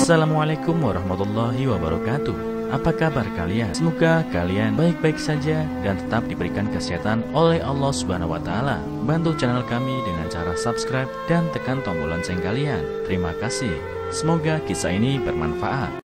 Assalamualaikum warahmatullahi wabarakatuh. Apa kabar kalian? Semoga kalian baik-baik saja dan tetap diberikan kesehatan oleh Allah Subhanahu wa taala. Bantu channel kami dengan cara subscribe dan tekan tombol lonceng kalian. Terima kasih. Semoga kisah ini bermanfaat.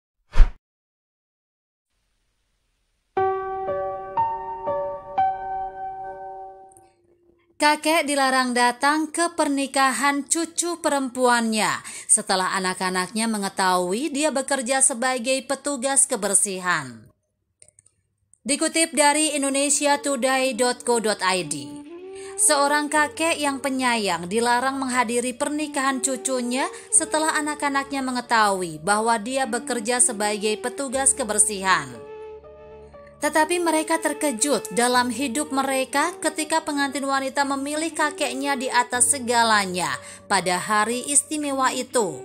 Kakek dilarang datang ke pernikahan cucu perempuannya setelah anak-anaknya mengetahui dia bekerja sebagai petugas kebersihan. Dikutip dari indonesiatoday.co.id, seorang kakek yang penyayang dilarang menghadiri pernikahan cucunya setelah anak-anaknya mengetahui bahwa dia bekerja sebagai petugas kebersihan. Tetapi mereka terkejut dalam hidup mereka ketika pengantin wanita memilih kakeknya di atas segalanya pada hari istimewa itu.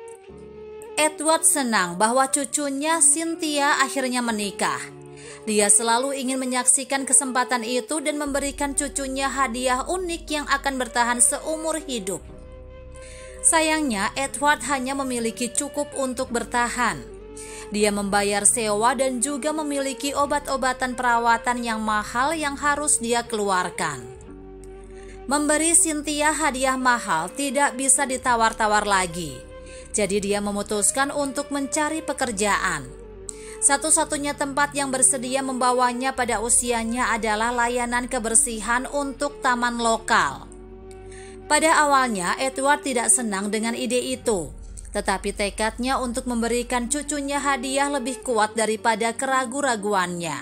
Edward senang bahwa cucunya Cynthia akhirnya menikah. Dia selalu ingin menyaksikan kesempatan itu dan memberikan cucunya hadiah unik yang akan bertahan seumur hidup. Sayangnya, Edward hanya memiliki cukup untuk bertahan. Dia membayar sewa dan juga memiliki obat-obatan perawatan yang mahal yang harus dia keluarkan. Memberi Cynthia hadiah mahal tidak bisa ditawar-tawar lagi. Jadi dia memutuskan untuk mencari pekerjaan. Satu-satunya tempat yang bersedia membawanya pada usianya adalah layanan kebersihan untuk taman lokal. Pada awalnya, Edward tidak senang dengan ide itu. Tetapi tekadnya untuk memberikan cucunya hadiah lebih kuat daripada keraguan-raguannya.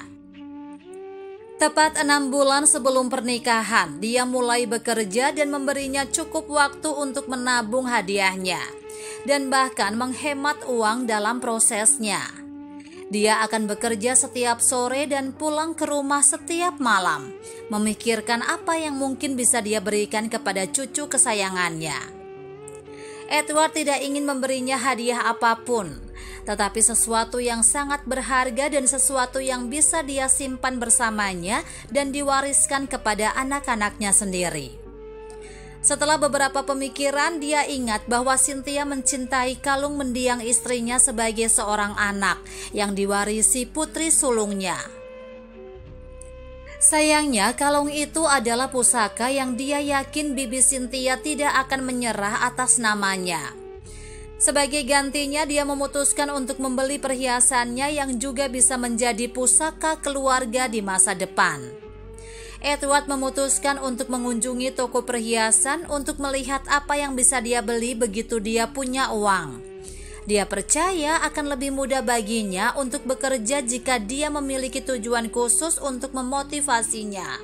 Tepat 6 bulan sebelum pernikahan, dia mulai bekerja dan memberinya cukup waktu untuk menabung hadiahnya dan bahkan menghemat uang dalam prosesnya. Dia akan bekerja setiap sore dan pulang ke rumah setiap malam, memikirkan apa yang mungkin bisa dia berikan kepada cucu kesayangannya. Edward tidak ingin memberinya hadiah apapun, tetapi sesuatu yang sangat berharga dan sesuatu yang bisa dia simpan bersamanya dan diwariskan kepada anak-anaknya sendiri. Setelah beberapa pemikiran, dia ingat bahwa Cynthia mencintai kalung mendiang istrinya sebagai seorang anak yang diwarisi putri sulungnya. Sayangnya, kalung itu adalah pusaka yang dia yakin Bibi Cynthia tidak akan menyerah atas namanya. Sebagai gantinya, dia memutuskan untuk membeli perhiasannya yang juga bisa menjadi pusaka keluarga di masa depan. Edward memutuskan untuk mengunjungi toko perhiasan untuk melihat apa yang bisa dia beli begitu dia punya uang. Dia percaya akan lebih mudah baginya untuk bekerja jika dia memiliki tujuan khusus untuk memotivasinya.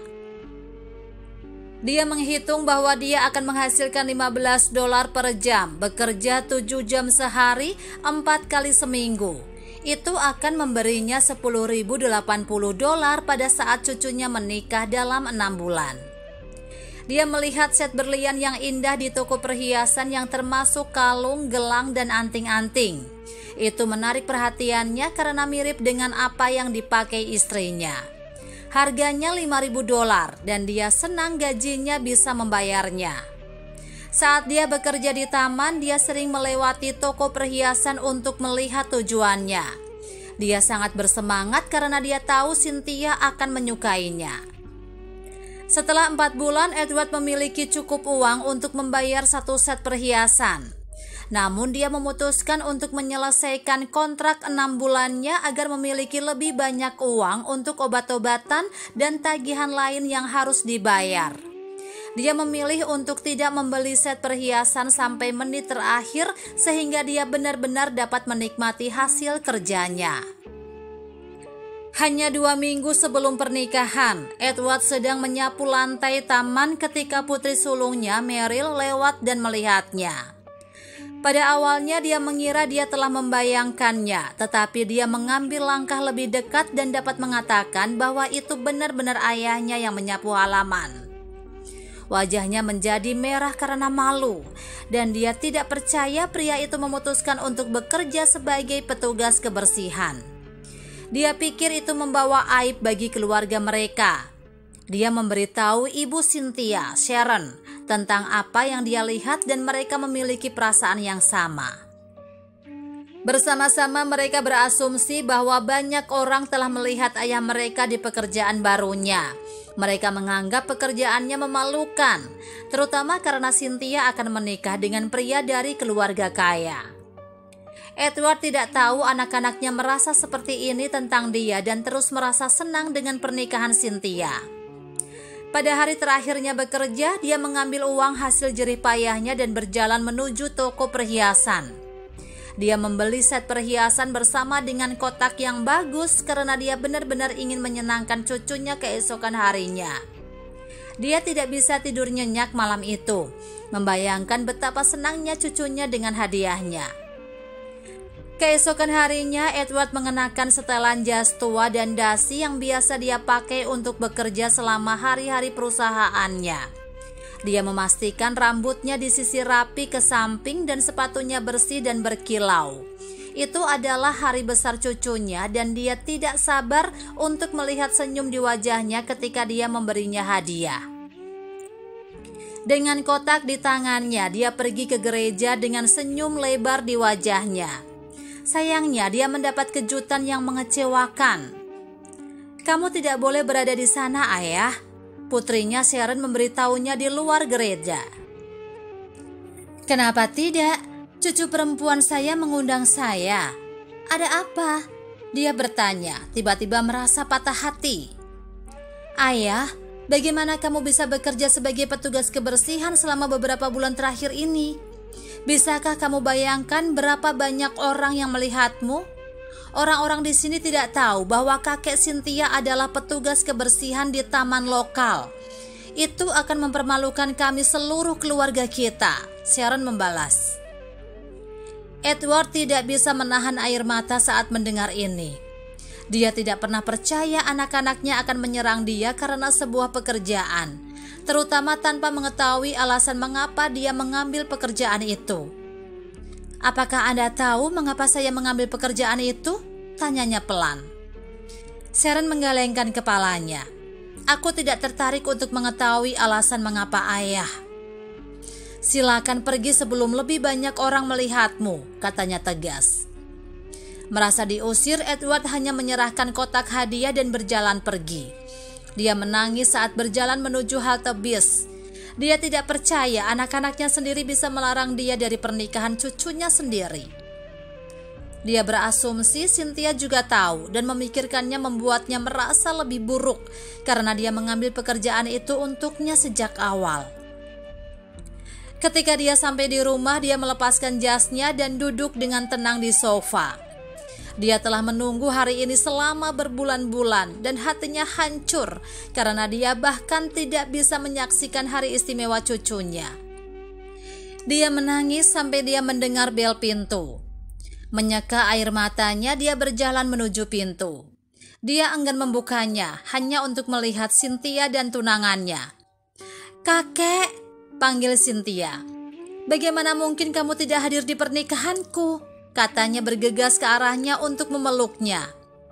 Dia menghitung bahwa dia akan menghasilkan $15 per jam, bekerja 7 jam sehari, 4 kali seminggu. Itu akan memberinya $10.080 pada saat cucunya menikah dalam 6 bulan. Dia melihat set berlian yang indah di toko perhiasan yang termasuk kalung, gelang, dan anting-anting. Itu menarik perhatiannya karena mirip dengan apa yang dipakai istrinya. Harganya $5.000 dan dia senang gajinya bisa membayarnya. Saat dia bekerja di taman, dia sering melewati toko perhiasan untuk melihat tujuannya. Dia sangat bersemangat karena dia tahu Cynthia akan menyukainya. Setelah 4 bulan, Edward memiliki cukup uang untuk membayar 1 set perhiasan. Namun dia memutuskan untuk menyelesaikan kontrak 6 bulannya agar memiliki lebih banyak uang untuk obat-obatan dan tagihan lain yang harus dibayar. Dia memilih untuk tidak membeli set perhiasan sampai menit terakhir sehingga dia benar-benar dapat menikmati hasil kerjanya. Hanya 2 minggu sebelum pernikahan, Edward sedang menyapu lantai taman ketika putri sulungnya Meryl lewat dan melihatnya. Pada awalnya dia mengira dia telah membayangkannya, tetapi dia mengambil langkah lebih dekat dan dapat mengatakan bahwa itu benar-benar ayahnya yang menyapu halaman. Wajahnya menjadi merah karena malu, dan dia tidak percaya pria itu memutuskan untuk bekerja sebagai petugas kebersihan. Dia pikir itu membawa aib bagi keluarga mereka. Dia memberitahu ibu Cynthia, Sharon, tentang apa yang dia lihat dan mereka memiliki perasaan yang sama. Bersama-sama mereka berasumsi bahwa banyak orang telah melihat ayah mereka di pekerjaan barunya. Mereka menganggap pekerjaannya memalukan, terutama karena Cynthia akan menikah dengan pria dari keluarga kaya. Edward tidak tahu anak-anaknya merasa seperti ini tentang dia dan terus merasa senang dengan pernikahan Cynthia. Pada hari terakhirnya bekerja, dia mengambil uang hasil jerih payahnya dan berjalan menuju toko perhiasan. Dia membeli set perhiasan bersama dengan kotak yang bagus karena dia benar-benar ingin menyenangkan cucunya keesokan harinya. Dia tidak bisa tidur nyenyak malam itu, membayangkan betapa senangnya cucunya dengan hadiahnya. Keesokan harinya, Edward mengenakan setelan jas tua dan dasi yang biasa dia pakai untuk bekerja selama hari-hari perusahaannya. Dia memastikan rambutnya disisir rapi ke samping dan sepatunya bersih dan berkilau. Itu adalah hari besar cucunya dan dia tidak sabar untuk melihat senyum di wajahnya ketika dia memberinya hadiah. Dengan kotak di tangannya, dia pergi ke gereja dengan senyum lebar di wajahnya. Sayangnya, dia mendapat kejutan yang mengecewakan. "Kamu tidak boleh berada di sana, Ayah," putrinya Sharon memberitahunya di luar gereja. "Kenapa tidak? Cucu perempuan saya mengundang saya. Ada apa?" dia bertanya, tiba-tiba merasa patah hati. "Ayah, bagaimana kamu bisa bekerja sebagai petugas kebersihan selama beberapa bulan terakhir ini? Bisakah kamu bayangkan berapa banyak orang yang melihatmu? Orang-orang di sini tidak tahu bahwa kakek Cynthia adalah petugas kebersihan di taman lokal. Itu akan mempermalukan kami seluruh keluarga kita," Sharon membalas. Edward tidak bisa menahan air mata saat mendengar ini. Dia tidak pernah percaya anak-anaknya akan menyerang dia karena sebuah pekerjaan, terutama tanpa mengetahui alasan mengapa dia mengambil pekerjaan itu. "Apakah Anda tahu mengapa saya mengambil pekerjaan itu?" tanyanya pelan. Sharon menggelengkan kepalanya. "Aku tidak tertarik untuk mengetahui alasan mengapa, Ayah." "Silakan pergi sebelum lebih banyak orang melihatmu," katanya tegas. Merasa diusir, Edward hanya menyerahkan kotak hadiah dan berjalan pergi. Dia menangis saat berjalan menuju halte bis. Dia tidak percaya anak-anaknya sendiri bisa melarang dia dari pernikahan cucunya sendiri. Dia berasumsi Cynthia juga tahu dan memikirkannya membuatnya merasa lebih buruk karena dia mengambil pekerjaan itu untuknya sejak awal. Ketika dia sampai di rumah, dia melepaskan jasnya dan duduk dengan tenang di sofa. Dia telah menunggu hari ini selama berbulan-bulan dan hatinya hancur karena dia bahkan tidak bisa menyaksikan hari istimewa cucunya. Dia menangis sampai dia mendengar bel pintu. Menyeka air matanya, dia berjalan menuju pintu. Dia enggan membukanya hanya untuk melihat Cynthia dan tunangannya. "Kakek," panggil Cynthia. "Bagaimana mungkin kamu tidak hadir di pernikahanku?" katanya bergegas ke arahnya untuk memeluknya.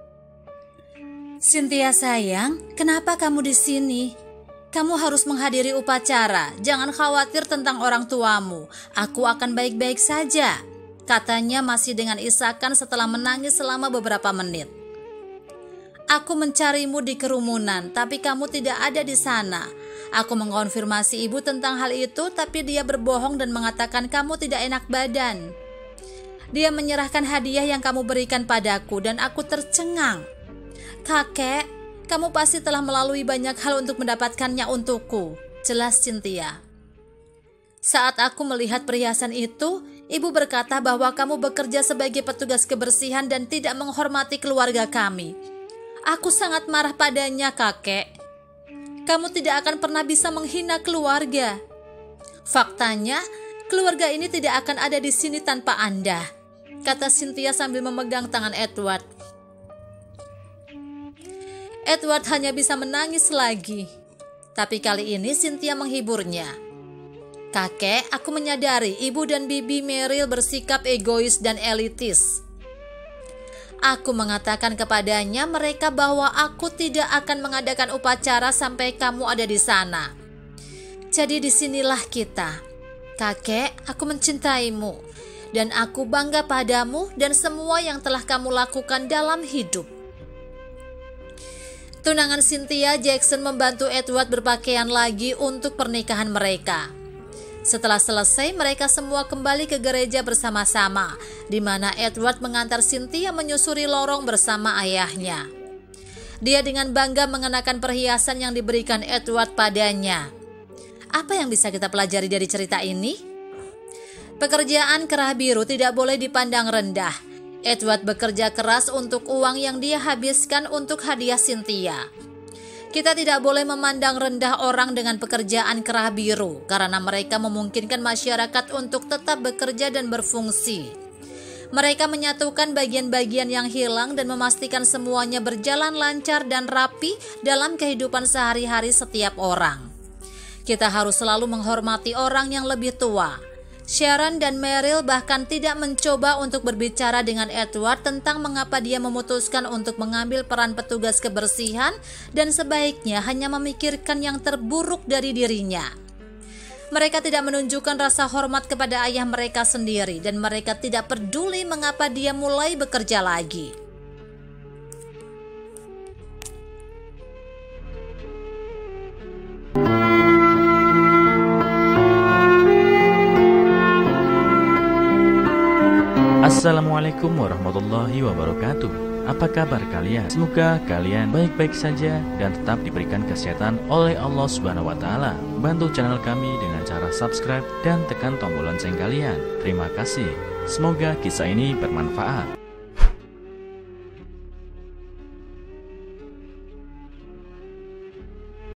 "Cynthia sayang, kenapa kamu di sini? Kamu harus menghadiri upacara. Jangan khawatir tentang orang tuamu. Aku akan baik-baik saja," katanya masih dengan isakan setelah menangis selama beberapa menit. "Aku mencarimu di kerumunan, tapi kamu tidak ada di sana. Aku mengonfirmasi ibu tentang hal itu, tapi dia berbohong dan mengatakan kamu tidak enak badan. Dia menyerahkan hadiah yang kamu berikan padaku dan aku tercengang. Kakek, kamu pasti telah melalui banyak hal untuk mendapatkannya untukku," jelas Cynthia. "Saat aku melihat perhiasan itu, ibu berkata bahwa kamu bekerja sebagai petugas kebersihan dan tidak menghormati keluarga kami. Aku sangat marah padanya, kakek. Kamu tidak akan pernah bisa menghina keluarga. Faktanya, keluarga ini tidak akan ada di sini tanpa Anda," kata Cynthia sambil memegang tangan Edward. Edward hanya bisa menangis lagi. Tapi kali ini Cynthia menghiburnya. "Kakek, aku menyadari ibu dan bibi Meryl bersikap egois dan elitis. Aku mengatakan kepadanya mereka bahwa aku tidak akan mengadakan upacara sampai kamu ada di sana. Jadi disinilah kita. Kakek, aku mencintaimu. dan aku bangga padamu dan semua yang telah kamu lakukan dalam hidup." Tunangan Cynthia, Jackson membantu Edward berpakaian lagi untuk pernikahan mereka. Setelah selesai, mereka semua kembali ke gereja bersama-sama, di mana Edward mengantar Cynthia menyusuri lorong bersama ayahnya. Dia dengan bangga mengenakan perhiasan yang diberikan Edward padanya. Apa yang bisa kita pelajari dari cerita ini? Pekerjaan kerah biru tidak boleh dipandang rendah. Edward bekerja keras untuk uang yang dia habiskan untuk hadiah Cynthia. Kita tidak boleh memandang rendah orang dengan pekerjaan kerah biru karena mereka memungkinkan masyarakat untuk tetap bekerja dan berfungsi. Mereka menyatukan bagian-bagian yang hilang dan memastikan semuanya berjalan lancar dan rapi dalam kehidupan sehari-hari setiap orang. Kita harus selalu menghormati orang yang lebih tua. Sharon dan Meryl bahkan tidak mencoba untuk berbicara dengan Edward tentang mengapa dia memutuskan untuk mengambil peran petugas kebersihan dan sebaiknya hanya memikirkan yang terburuk dari dirinya. Mereka tidak menunjukkan rasa hormat kepada ayah mereka sendiri dan mereka tidak peduli mengapa dia mulai bekerja lagi. Assalamualaikum warahmatullahi wabarakatuh. Apa kabar kalian? Semoga kalian baik-baik saja dan tetap diberikan kesehatan oleh Allah Subhanahu wa taala. Bantu channel kami dengan cara subscribe dan tekan tombol lonceng kalian. Terima kasih. Semoga kisah ini bermanfaat.